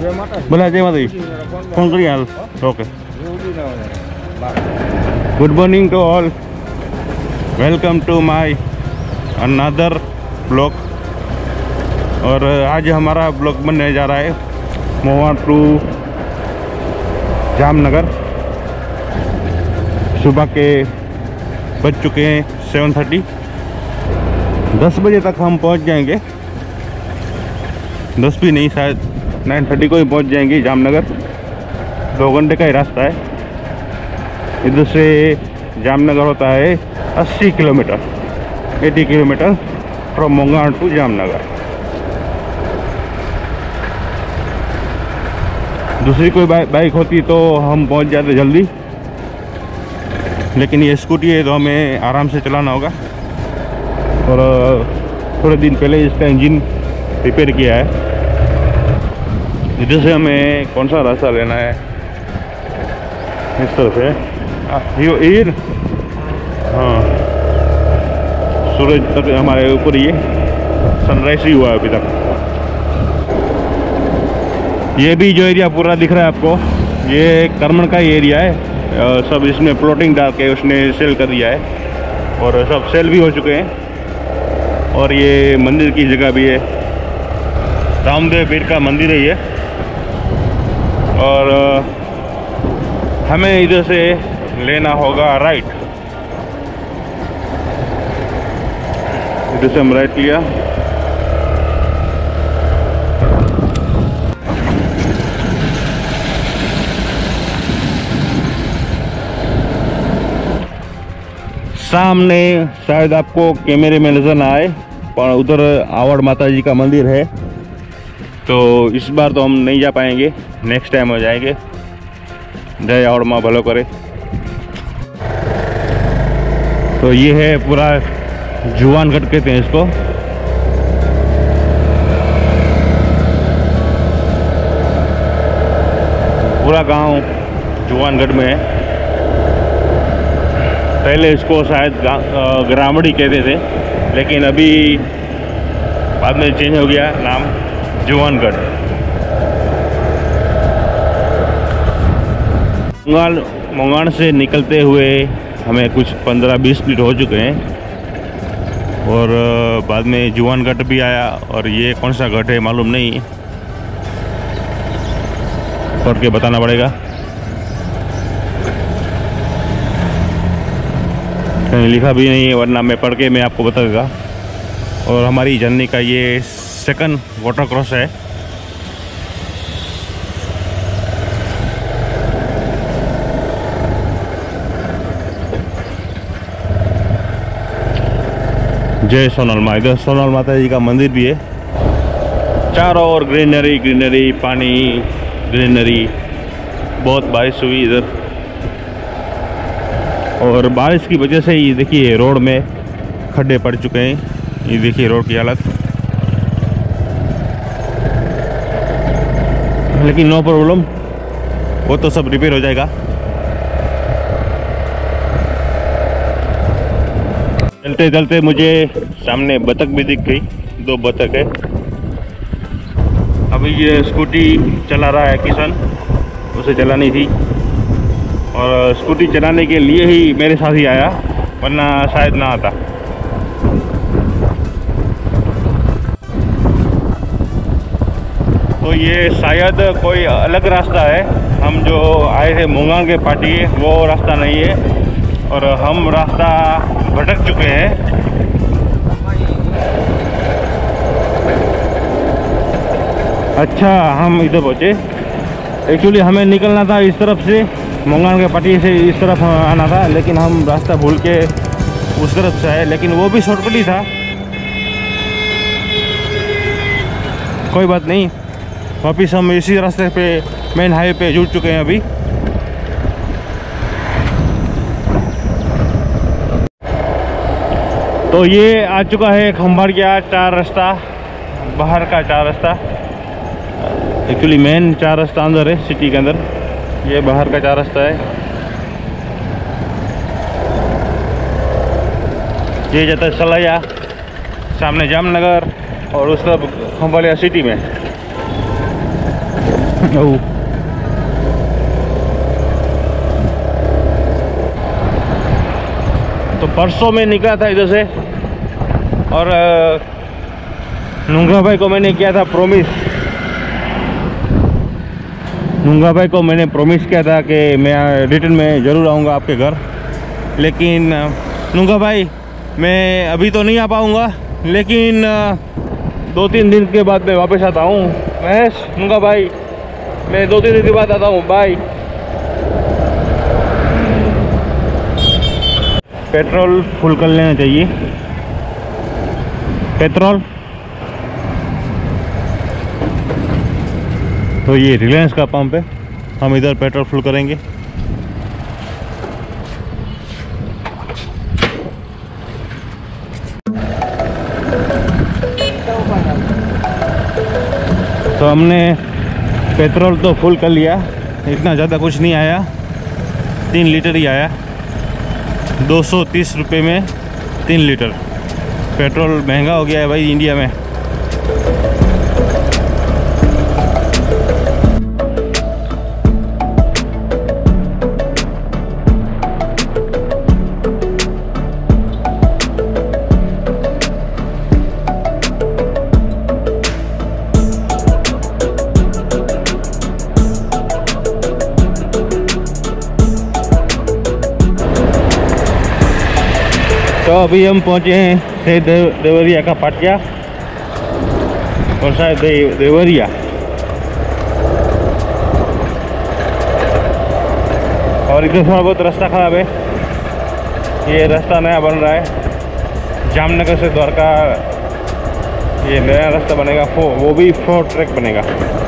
बोला जय माता दी फोन करिए हाल okay good morning to all welcome to my another blog. और आज हमारा ब्लॉग बनने जा रहा है मोवा टू जामनगर। सुबह के बज चुके हैं 7:30। 10 बजे तक हम पहुंच जाएंगे, 10 भी नहीं शायद 9:30 को ही पहुंच जाएंगे जामनगर। 2 घंटे का ही रास्ता है। इधर से जामनगर होता है 80 kilometre 80 kilometre from Mongan to Jamnagar. दूसरी कोई बाइक होती तो हम पहुंच जाते जल्दी, लेकिन ये स्कूटी है तो हमें आराम से चलाना होगा। और थोड़े दिन पहले इसका इंजन रिपेयर किया है। इधर से हमें कौन सा रास्ता लेना है, इस तरफ है हाँ, सूरज तक हमारे ऊपर ये सनराइज ही हुआ है अभी तक। ये भी जो एरिया पूरा दिख रहा है आपको, ये करमन का ही एरिया है। सब इसमें प्लॉटिंग डाल के उसने सेल कर दिया है और सब सेल भी हो चुके हैं। और ये मंदिर की जगह भी है, रामदेव पीर का मंदिर है ये। और हमें इधर से लेना होगा राइट। इधर से हम राइट लिया। सामने शायद आपको कैमरे में नजर ना आए, पर उधर आवड़ माता जी का मंदिर है। तो इस बार तो हम नहीं जा पाएंगे, नेक्स्ट टाइम हो जाएंगे। जय आवड़ माँ भलो करे। तो ये है पूरा जुवानगढ़ कहते हैं इसको। पूरा गांव जुवानगढ़ में है। पहले इसको शायद ग्रामड़ी कहते थे, लेकिन अभी बाद में चेंज हो गया नाम जुवानगढ़। मोंगाण से निकलते हुए हमें कुछ 15-20 मिनट हो चुके हैं। और बाद में जुवानगढ़ भी आया। और ये कौन सा गढ़ है मालूम नहीं, पढ़ के बताना पड़ेगा। कहीं लिखा भी नहीं है, वरना मैं पढ़ के मैं आपको बताऊंगा। और हमारी जर्नी का ये सेकंड वाटर क्रॉस है। जय सोनल माँ। इधर सोनल माता जी का मंदिर भी है। चारों ओर ग्रीनरी ग्रीनरी, पानी ग्रीनरी। बहुत बारिश हुई इधर, और बारिश की वजह से ही देखिए रोड में खड्डे पड़ चुके हैं। ये देखिए रोड की हालत। लेकिन नो प्रॉब्लम, वो तो सब रिपेयर हो जाएगा। चलते चलते मुझे सामने बतख भी दिख गई, 2 बतख है। अभी ये स्कूटी चला रहा है किशन, उसे चलानी थी। और स्कूटी चलाने के लिए ही मेरे साथ ही आया, वरना शायद ना आता। तो ये शायद कोई अलग रास्ता है। हम जो आए थे मोंगाण के पार्टी, वो रास्ता नहीं है। और हम रास्ता भटक चुके हैं। अच्छा, हम इधर पहुँचे। एक्चुअली हमें निकलना था इस तरफ से, मोंगाण के पार्टी से इस तरफ आना था, लेकिन हम रास्ता भूल के उस तरफ से आए। लेकिन वो भी शॉर्टकट ही था, कोई बात नहीं। वापिस हम इसी रास्ते पे मेन हाईवे पे जुड़ चुके हैं अभी। तो ये आ चुका है खंभाड़िया 4 रास्ता, बाहर का 4 रास्ता। एक्चुअली मेन 4 रास्ता अंदर है सिटी के अंदर, ये बाहर का 4 रास्ता है। ये जाता है सलाया, सामने जामनगर, और उस तरफ खंभाड़िया सिटी में। तो परसों में निकला था इधर से, और नूंगा भाई को मैंने किया था प्रॉमिस। नूंगा भाई को मैंने प्रॉमिस किया था कि मैं रिटर्न में ज़रूर आऊँगा आपके घर, लेकिन नूंगा भाई मैं अभी तो नहीं आ पाऊँगा, लेकिन 2-3 दिन के बाद मैं वापस आता हूँ। महेश, नूंगा भाई मैं 2-3 दिन के बाद आता हूँ, बाय। पेट्रोल फुल कर लेना चाहिए। पेट्रोल तो ये रिलायंस का पंप है, हम इधर पेट्रोल फुल करेंगे। तो हमने पेट्रोल तो फुल कर लिया, इतना ज़्यादा कुछ नहीं आया, 3 लीटर ही आया। 230 रुपये में 3 लीटर। पेट्रोल महंगा हो गया है भाई इंडिया में। तो अभी हम पहुंचे हैं से देवरिया का पाटिया, और शायद देवरिया। और इधर थोड़ा बहुत रास्ता ख़राब है, ये रास्ता नया बन रहा है। जामनगर से द्वारका ये नया रास्ता बनेगा, वो भी 4 ट्रैक बनेगा।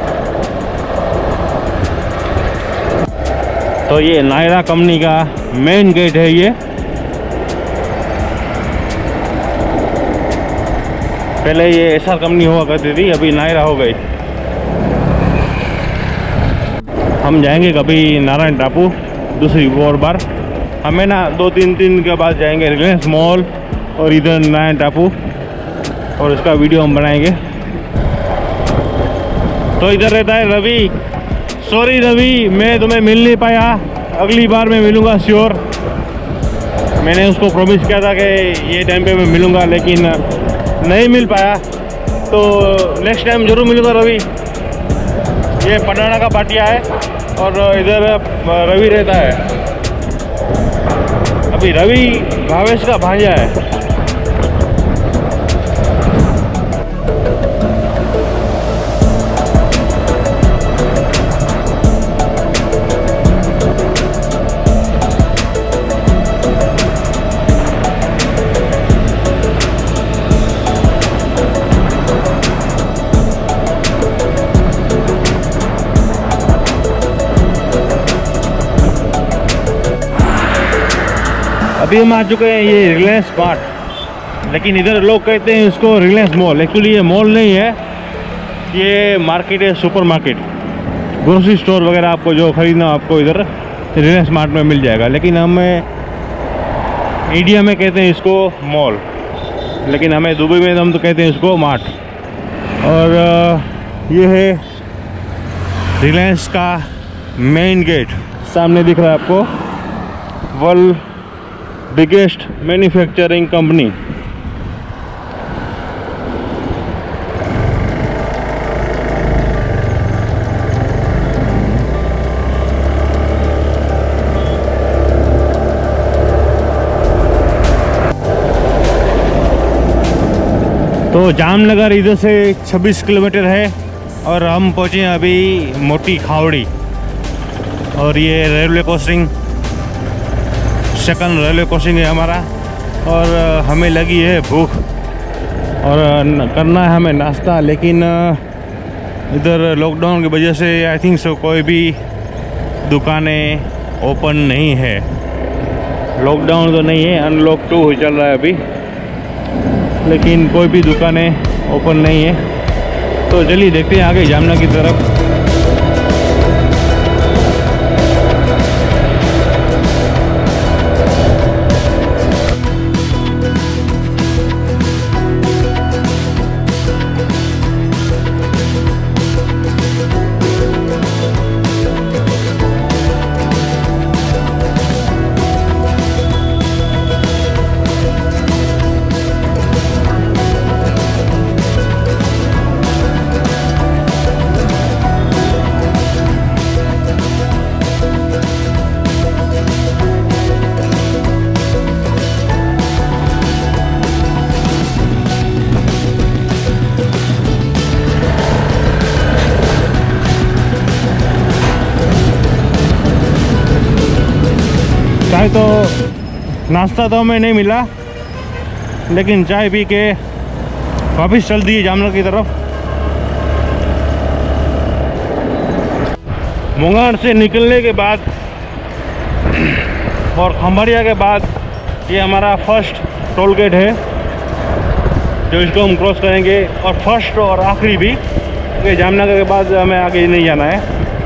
तो ये नायरा कंपनी का मेन गेट है ये। पहले ये एसआर कंपनी हुआ करती थी, अभी नायरा हो गई। हम जाएंगे कभी नारायण टापू दूसरी और बार। हमें ना 2-3 दिन के बाद जाएंगे रिलायंस मॉल और इधर नारायण टापू, और इसका वीडियो हम बनाएंगे। तो इधर रहता है रवि। सॉरी रवि, मैं तुम्हें मिल नहीं पाया, अगली बार मैं मिलूँगा श्योर। मैंने उसको प्रॉमिस किया था कि ये टाइम पे मैं मिलूँगा, लेकिन नहीं मिल पाया। तो नेक्स्ट टाइम ज़रूर मिलूँगा रवि। ये पटाना का पाटिया है और इधर रवि रहता है। अभी रवि भावेश का भांजा है। अभी हम आ चुके हैं ये रिलायंस स्मार्ट, लेकिन इधर लोग कहते हैं इसको रिलायंस मॉल। एक्चुअली ये मॉल नहीं है, ये मार्केट है, सुपर मार्केट। ग्रोसरी स्टोर वगैरह आपको जो ख़रीदना आपको इधर रिलायंस स्मार्ट में मिल जाएगा, लेकिन हमें इंडिया में कहते हैं इसको मॉल, लेकिन हमें दुबई में हम तो कहते हैं इसको मार्ट। और ये है रिलायंस का मेन गेट, सामने दिख रहा है आपको, वर्ल्ड बिगेस्ट मैन्युफैक्चरिंग कंपनी। तो जामनगर इधर से 26 किलोमीटर है, और हम पहुँचे अभी मोटी खावड़ी। और ये railway crossing, second railway crossing है हमारा, और हमें लगी है भूख और करना है हमें नाश्ता। लेकिन इधर लॉकडाउन की वजह से आई थिंक सो कोई भी दुकानें ओपन नहीं है। लॉकडाउन तो नहीं है, अनलॉक 2 चल रहा है अभी, लेकिन कोई भी दुकानें ओपन नहीं है। तो चलिए देखते हैं आगे जामनगर की तरफ। नाश्ता तो हमें नहीं मिला, लेकिन चाय पी के वापस चल दिए जामनगर की तरफ। मुंगार से निकलने के बाद और खम्बाड़िया के बाद ये हमारा फर्स्ट टोल गेट है जो इसको हम क्रॉस करेंगे, और फर्स्ट और आखिरी भी, क्योंकि जामनगर के बाद हमें आगे नहीं जाना है।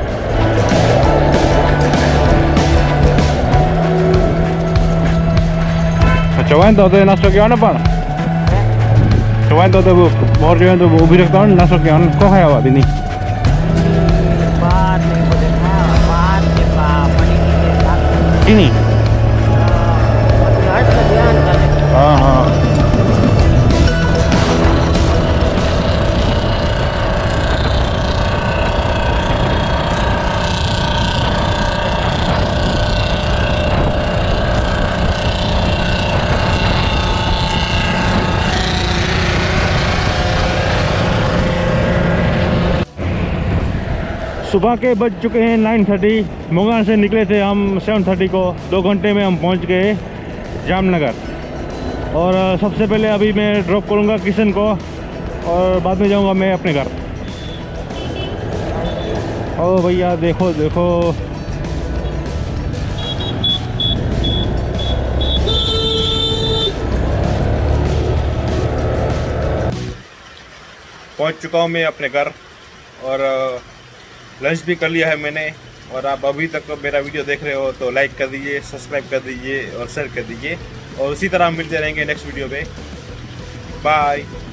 चवाएं तो नाश्तो किया ना, पण चवाएं तो बहुत जो है तो वो भी रखता हूँ नाश्तो किया को खाया हुआ भी नहीं। नहीं हाँ हाँ सुबह के बज चुके हैं 9:30। मुंगार से निकले थे हम 7:30 को। 2 घंटे में हम पहुंच गए जामनगर। और सबसे पहले अभी मैं ड्रॉप करूंगा किशन को, और बाद में जाऊंगा मैं अपने घर। ओ भैया देखो देखो, पहुंच चुका हूं मैं अपने घर, और लंच भी कर लिया है मैंने। और आप अभी तक मेरा वीडियो देख रहे हो तो लाइक कर दीजिए, सब्सक्राइब कर दीजिए और शेयर कर दीजिए, और उसी तरह हम मिलते रहेंगे नेक्स्ट वीडियो पे। बाय।